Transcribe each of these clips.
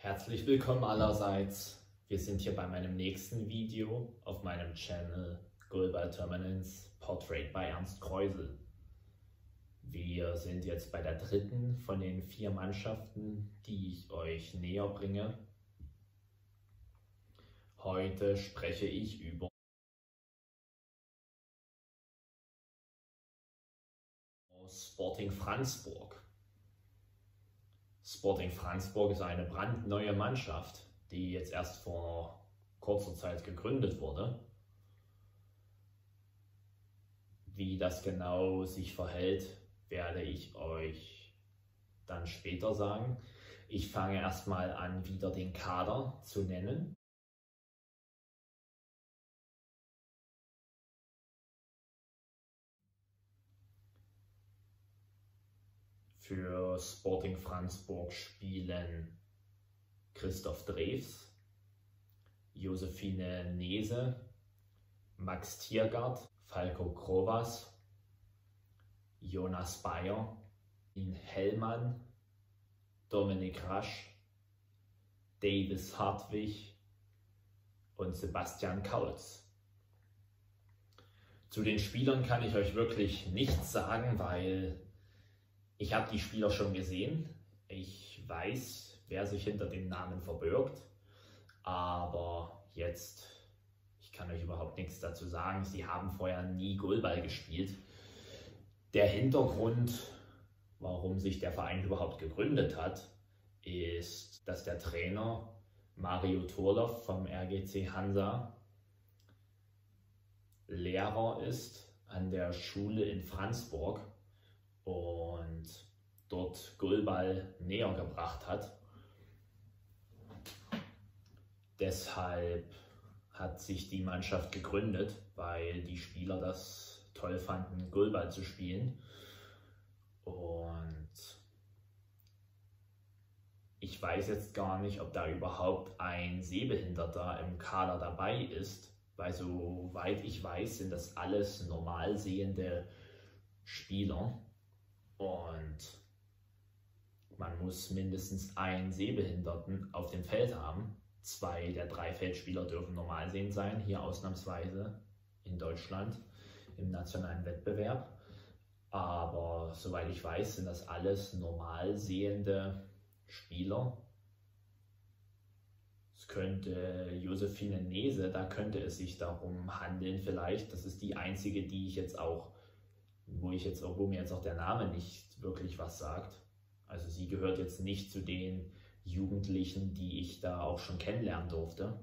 Herzlich willkommen allerseits. Wir sind hier bei meinem nächsten Video auf meinem Channel Goalball Terminance Portrait by Ernst Kreusel. Wir sind jetzt bei der dritten von den 4 Mannschaften, die ich euch näher bringe. Heute spreche ich über Sporting Franzburg. Sporting Franzburg ist eine brandneue Mannschaft, die jetzt erst vor kurzer Zeit gegründet wurde. Wie das genau sich verhält, werde ich euch dann später sagen. Ich fange erstmal an, wieder den Kader zu nennen. Für Sporting Franzburg spielen Christoph Drews, Josephine Nese, Max Tiergart, Falco Krovas, Jonas Bayer, In Hellmann, Dominik Rasch, Davis Hartwig und Sebastian Kautz. Zu den Spielern kann ich euch wirklich nichts sagen, weil ich habe die Spieler schon gesehen. Ich weiß, wer sich hinter dem Namen verbirgt, aber jetzt, ich kann euch überhaupt nichts dazu sagen. Sie haben vorher nie Goalball gespielt. Der Hintergrund, warum sich der Verein überhaupt gegründet hat, ist, dass der Trainer Mario Turloff vom RGC Hansa Lehrer ist an der Schule in Franzburg und dort Goalball näher gebracht hat. Deshalb hat sich die Mannschaft gegründet, weil die Spieler das toll fanden, Goalball zu spielen. Und ich weiß jetzt gar nicht, ob da überhaupt ein Sehbehinderter im Kader dabei ist, weil soweit ich weiß, sind das alles normal sehende Spieler. Und man muss mindestens einen Sehbehinderten auf dem Feld haben. 2 der 3 Feldspieler dürfen normal sehend sein, hier ausnahmsweise in Deutschland im nationalen Wettbewerb. Aber soweit ich weiß, sind das alles normal sehende Spieler. Es könnte Josephine Nese, da könnte es sich darum handeln vielleicht. Das ist die einzige, die ich jetzt auch, wo mir jetzt auch der Name nicht wirklich was sagt. Also sie gehört jetzt nicht zu den Jugendlichen, die ich da auch schon kennenlernen durfte,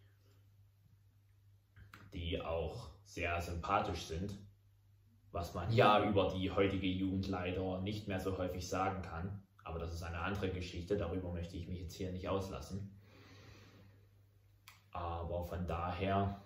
die auch sehr sympathisch sind, was man ja über die heutige Jugend leider nicht mehr so häufig sagen kann. Aber das ist eine andere Geschichte, darüber möchte ich mich jetzt hier nicht auslassen. Aber von daher,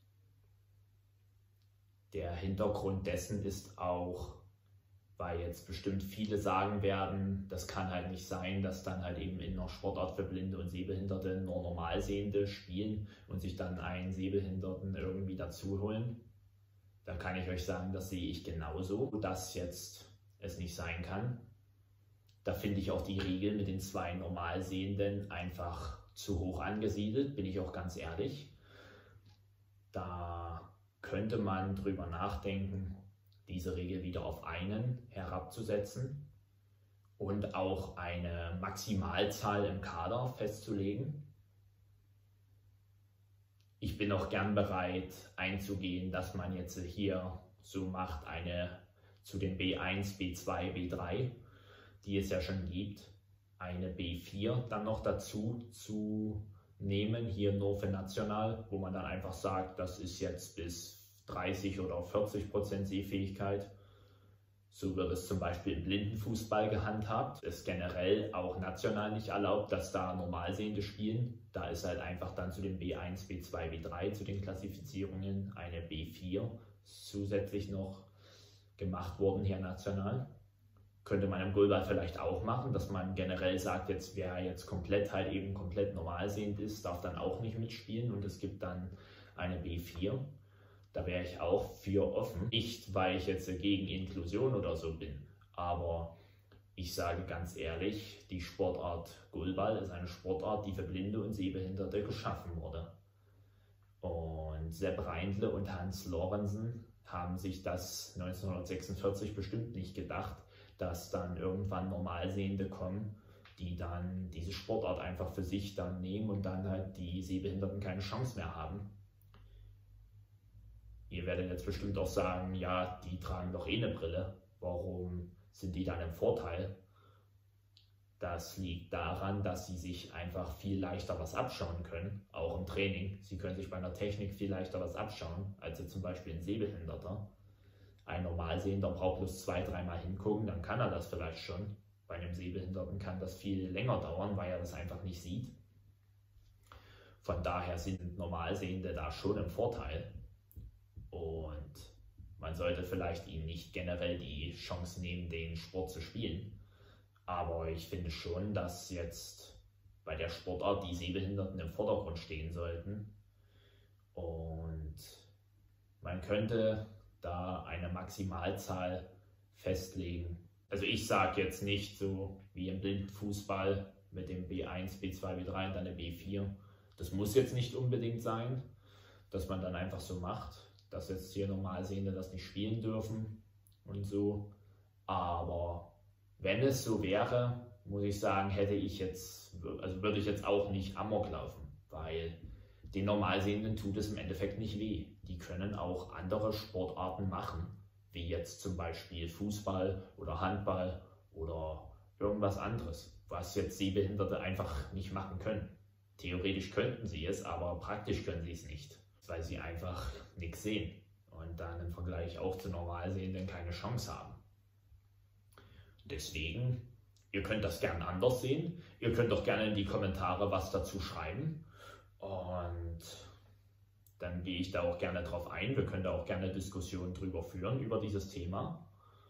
der Hintergrund dessen ist auch, weil jetzt bestimmt viele sagen werden, das kann halt nicht sein, dass dann halt eben in einer Sportart für Blinde und Sehbehinderte nur Normalsehende spielen und sich dann einen Sehbehinderten irgendwie dazu holen. Da kann ich euch sagen, das sehe ich genauso, dass jetzt es nicht sein kann. Da finde ich auch die Regel mit den 2 Normalsehenden einfach zu hoch angesiedelt, bin ich auch ganz ehrlich. Da könnte man drüber nachdenken, diese Regel wieder auf einen herabzusetzen und auch eine Maximalzahl im Kader festzulegen. Ich bin auch gern bereit einzugehen, dass man jetzt hier so macht, eine zu den B1, B2, B3, die es ja schon gibt, eine B4 dann noch dazu zu nehmen, hier nur für national, wo man dann einfach sagt, das ist jetzt bis 30 oder 40% Sehfähigkeit. So wird es zum Beispiel im Blindenfußball gehandhabt. Es ist generell auch national nicht erlaubt, dass da Normalsehende spielen. Da ist halt einfach dann zu den B1, B2, B3 zu den Klassifizierungen eine B4 zusätzlich noch gemacht worden hier national. Könnte man im Goalball vielleicht auch machen, dass man generell sagt, jetzt wer jetzt komplett normalsehend ist, darf dann auch nicht mitspielen und es gibt dann eine B4. Da wäre ich auch für offen. Nicht, weil ich jetzt gegen Inklusion oder so bin, aber Ich sage ganz ehrlich, die Sportart Goalball ist eine Sportart, die für Blinde und Sehbehinderte geschaffen wurde. Und Sepp Reindle und Hans Lorenzen haben sich das 1946 bestimmt nicht gedacht, dass dann irgendwann Normalsehende kommen, die dann diese Sportart einfach für sich dann nehmen und dann halt die Sehbehinderten keine Chance mehr haben. Ihr werdet jetzt bestimmt auch sagen, ja, die tragen doch eh eine Brille, warum sind die dann im Vorteil? Das liegt daran, dass sie sich einfach viel leichter was abschauen können, auch im Training. Sie können sich bei einer Technik viel leichter was abschauen, als jetzt zum Beispiel ein Sehbehinderter. Ein Normalsehender braucht bloß 2-3 Mal hingucken, dann kann er das vielleicht schon. Bei einem Sehbehinderten kann das viel länger dauern, weil er das einfach nicht sieht. Von daher sind Normalsehende da schon im Vorteil. Und man sollte vielleicht ihnen nicht generell die Chance nehmen, den Sport zu spielen. Aber ich finde schon, dass jetzt bei der Sportart die Sehbehinderten im Vordergrund stehen sollten. Und man könnte da eine Maximalzahl festlegen. Also ich sage jetzt nicht so wie im Blindenfußball mit dem B1, B2, B3 und dann der B4. Das muss jetzt nicht unbedingt sein, dass man dann einfach so macht, dass jetzt hier Normalsehende das nicht spielen dürfen und so. Aber wenn es so wäre, muss ich sagen, würde ich jetzt auch nicht Amok laufen, weil den Normalsehenden tut es im Endeffekt nicht weh. Die können auch andere Sportarten machen, wie jetzt zum Beispiel Fußball oder Handball oder irgendwas anderes, was jetzt Sehbehinderte einfach nicht machen können. Theoretisch könnten sie es, aber praktisch können sie es nicht, weil sie einfach nichts sehen und dann im Vergleich auch zu Normalsehenden keine Chance haben. Deswegen, ihr könnt das gerne anders sehen. Ihr könnt auch gerne in die Kommentare was dazu schreiben. Und dann gehe ich da auch gerne drauf ein. Wir können da auch gerne Diskussionen drüber führen, über dieses Thema.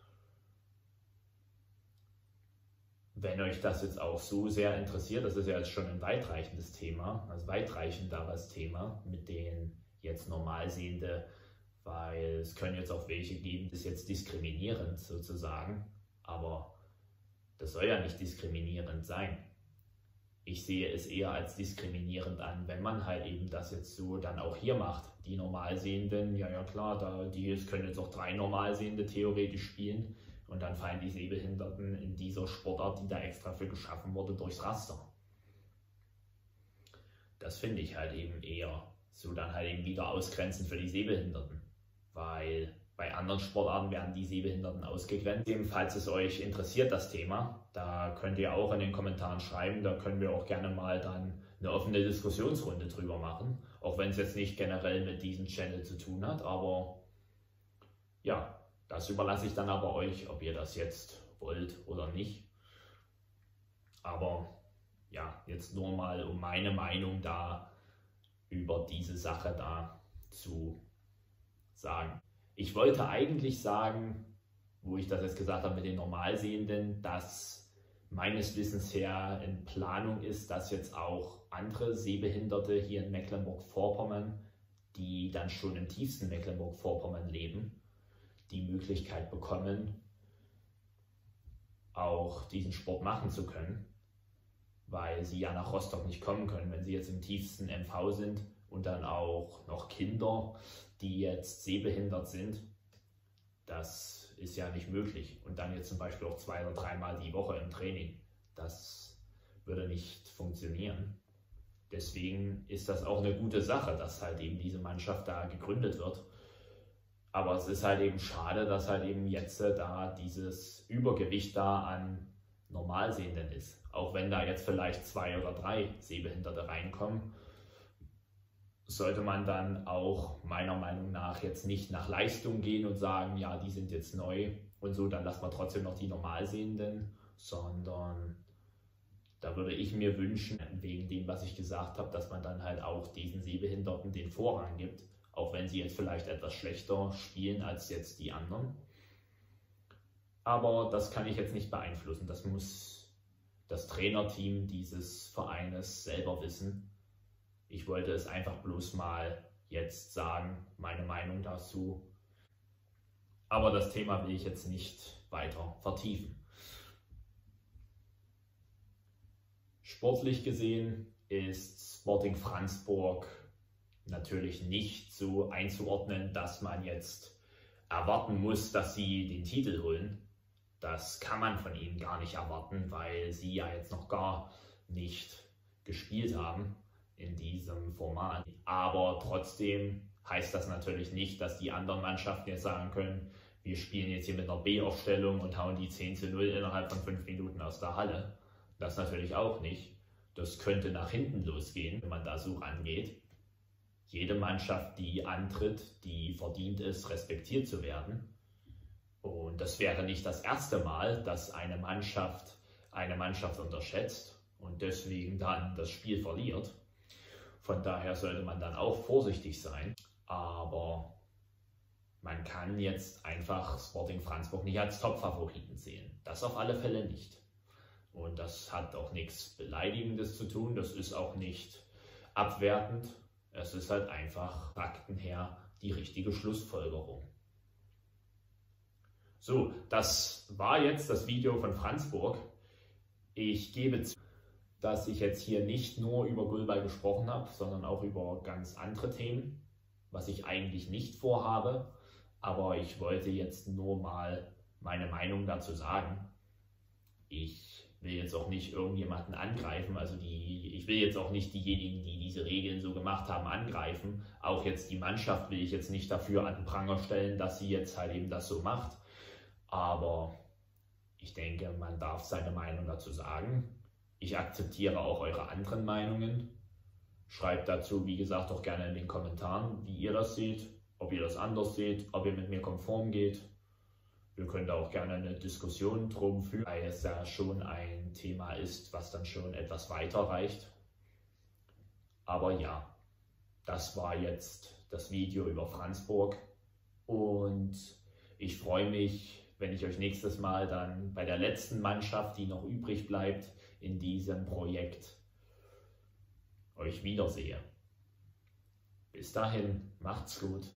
Wenn euch das jetzt auch so sehr interessiert, das ist ja jetzt schon ein weitreichendes Thema, also weitreichenderes Thema mit den jetzt Normalsehende, weil es können jetzt auch welche geben, das ist jetzt diskriminierend sozusagen. Aber das soll ja nicht diskriminierend sein. Ich sehe es eher als diskriminierend an, wenn man halt eben das jetzt so dann auch hier macht. Die Normalsehenden, ja klar, die können jetzt auch 3 Normalsehende theoretisch spielen und dann fallen die Sehbehinderten in dieser Sportart, die da extra für geschaffen wurde, durchs Raster. Das finde ich halt eben eher so dann halt eben wieder ausgrenzend für die Sehbehinderten, weil bei anderen Sportarten werden die Sehbehinderten ausgegrenzt. Falls es euch interessiert, das Thema, da könnt ihr auch in den Kommentaren schreiben. Da können wir auch gerne mal dann eine offene Diskussionsrunde drüber machen. Auch wenn es jetzt nicht generell mit diesem Channel zu tun hat. Aber ja, das überlasse ich dann aber euch, ob ihr das jetzt wollt oder nicht. Aber ja, jetzt nur mal um meine Meinung da über diese Sache da zu sagen. Ich wollte eigentlich sagen, wo ich das jetzt gesagt habe mit den Normalsehenden, dass meines Wissens her in Planung ist, dass jetzt auch andere Sehbehinderte hier in Mecklenburg-Vorpommern, die dann schon im tiefsten Mecklenburg-Vorpommern leben, die Möglichkeit bekommen, auch diesen Sport machen zu können, weil sie ja nach Rostock nicht kommen können, wenn sie jetzt im tiefsten MV sind und dann auch noch Kinder, die jetzt sehbehindert sind. Das ist ja nicht möglich. Und dann jetzt zum Beispiel auch 2 oder 3 Mal die Woche im Training. Das würde nicht funktionieren. Deswegen ist das auch eine gute Sache, dass halt eben diese Mannschaft da gegründet wird. Aber es ist halt eben schade, dass halt eben jetzt da dieses Übergewicht da an Normalsehenden ist. Auch wenn da jetzt vielleicht 2 oder 3 Sehbehinderte reinkommen, sollte man dann auch meiner Meinung nach jetzt nicht nach Leistung gehen und sagen, ja, die sind jetzt neu und so, dann lassen wir trotzdem noch die Normalsehenden, sondern da würde ich mir wünschen, wegen dem, was ich gesagt habe, dass man dann halt auch diesen Sehbehinderten den Vorrang gibt, auch wenn sie jetzt vielleicht etwas schlechter spielen als jetzt die anderen. Aber das kann ich jetzt nicht beeinflussen, das muss das Trainerteam dieses Vereines selber wissen. Ich wollte es einfach bloß mal jetzt sagen, meine Meinung dazu. Aber das Thema will ich jetzt nicht weiter vertiefen. Sportlich gesehen ist Sporting Franzburg natürlich nicht so einzuordnen, dass man jetzt erwarten muss, dass sie den Titel holen. Das kann man von ihnen gar nicht erwarten, weil sie ja jetzt noch gar nicht gespielt haben in diesem Format. Aber trotzdem heißt das natürlich nicht, dass die anderen Mannschaften jetzt sagen können, wir spielen jetzt hier mit einer B-Aufstellung und hauen die 10:0 innerhalb von 5 Minuten aus der Halle. Das natürlich auch nicht. Das könnte nach hinten losgehen, wenn man da so rangeht. Jede Mannschaft, die antritt, die verdient ist, respektiert zu werden. Und das wäre nicht das erste Mal, dass eine Mannschaft unterschätzt und deswegen dann das Spiel verliert. Von daher sollte man dann auch vorsichtig sein. Aber man kann jetzt einfach Sporting Franzburg nicht als Top-Favoriten sehen. Das auf alle Fälle nicht. Und das hat auch nichts Beleidigendes zu tun. Das ist auch nicht abwertend. Es ist halt einfach Fakten her die richtige Schlussfolgerung. So, das war jetzt das Video von Franzburg. Ich gebe zu, dass ich jetzt hier nicht nur über Gulbay gesprochen habe, sondern auch über ganz andere Themen, was ich eigentlich nicht vorhabe. Aber ich wollte jetzt nur mal meine Meinung dazu sagen. Ich will jetzt auch nicht irgendjemanden angreifen, ich will jetzt auch nicht diejenigen, die diese Regeln so gemacht haben, angreifen. Auch jetzt die Mannschaft will ich jetzt nicht dafür an den Pranger stellen, dass sie jetzt halt eben das so macht. Aber ich denke, man darf seine Meinung dazu sagen. Ich akzeptiere auch eure anderen Meinungen. Schreibt dazu, wie gesagt, auch gerne in den Kommentaren, wie ihr das seht, ob ihr das anders seht, ob ihr mit mir konform geht. Wir können da auch gerne eine Diskussion drum führen, weil es ja schon ein Thema ist, was dann schon etwas weiter reicht. Aber ja, das war jetzt das Video über Franzburg und ich freue mich, wenn ich euch nächstes Mal dann bei der letzten Mannschaft, die noch übrig bleibt, in diesem Projekt euch wiedersehe. Bis dahin, macht's gut.